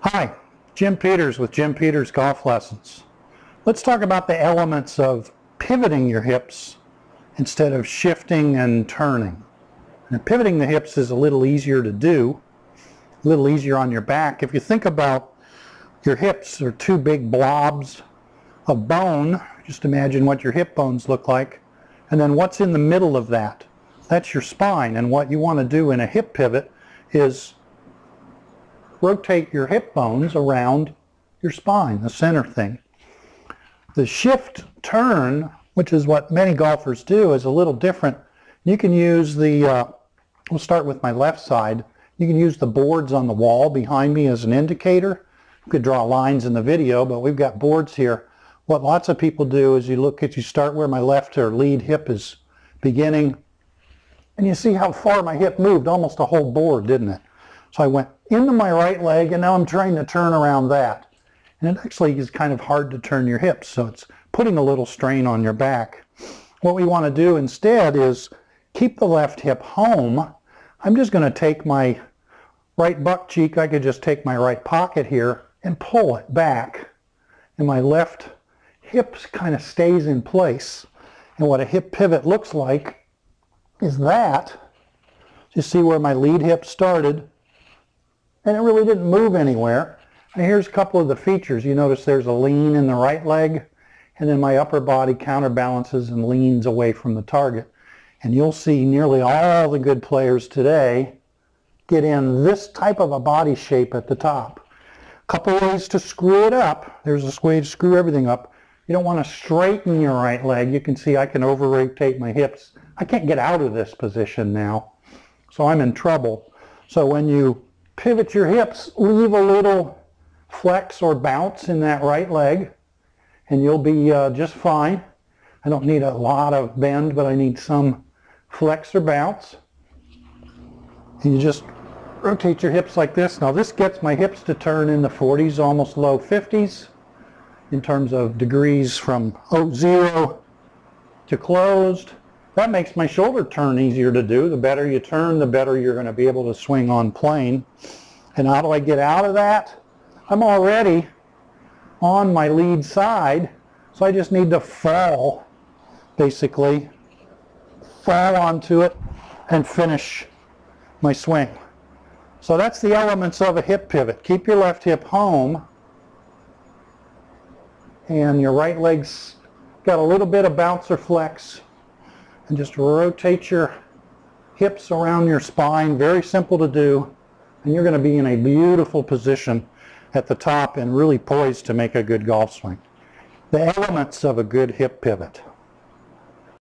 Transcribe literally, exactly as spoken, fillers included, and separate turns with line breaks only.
Hi, Jim Peters with Jim Peters Golf Lessons. Let's talk about the elements of pivoting your hips instead of shifting and turning. And pivoting the hips is a little easier to do, a little easier on your back. If you think about your hips are two big blobs of bone, just imagine what your hip bones look like, and then what's in the middle of that? That's your spine. And what you want to do in a hip pivot is rotate your hip bones around your spine, the center thing. The shift turn, which is what many golfers do, is a little different. You can use the, uh, we'll start with my left side. You can use the boards on the wall behind me as an indicator. You could draw lines in the video, but we've got boards here. What lots of people do is you look at, you start where my left or lead hip is beginning, and you see how far my hip moved, almost a whole board, didn't it? So I went into my right leg, and now I'm trying to turn around that. And it actually is kind of hard to turn your hips, so it's putting a little strain on your back. What we want to do instead is keep the left hip home. I'm just going to take my right butt cheek, I could just take my right pocket here and pull it back. And my left hip kind of stays in place. And what a hip pivot looks like is that. You see where my lead hip started? And it really didn't move anywhere. And here's a couple of the features. You notice there's a lean in the right leg, and then my upper body counterbalances and leans away from the target. And you'll see nearly all the good players today get in this type of a body shape at the top. A couple ways to screw it up. There's a way to screw everything up. You don't want to straighten your right leg. You can see I can over-rotate my hips. I can't get out of this position now, so I'm in trouble. So when you pivot your hips, leave a little flex or bounce in that right leg, and you'll be uh, just fine. I don't need a lot of bend, but I need some flex or bounce. And you just rotate your hips like this. Now this gets my hips to turn in the forties, almost low fifties, in terms of degrees from zero to closed. That makes my shoulder turn easier to do. The better you turn, the better you're going to be able to swing on plane. And how do I get out of that? I'm already on my lead side, so I just need to fall, basically, fall onto it and finish my swing. So that's the elements of a hip pivot. Keep your left hip home, and your right leg's got a little bit of bounce or flex. And just rotate your hips around your spine. Very simple to do. And you're going to be in a beautiful position at the top and really poised to make a good golf swing. The elements of a good hip pivot.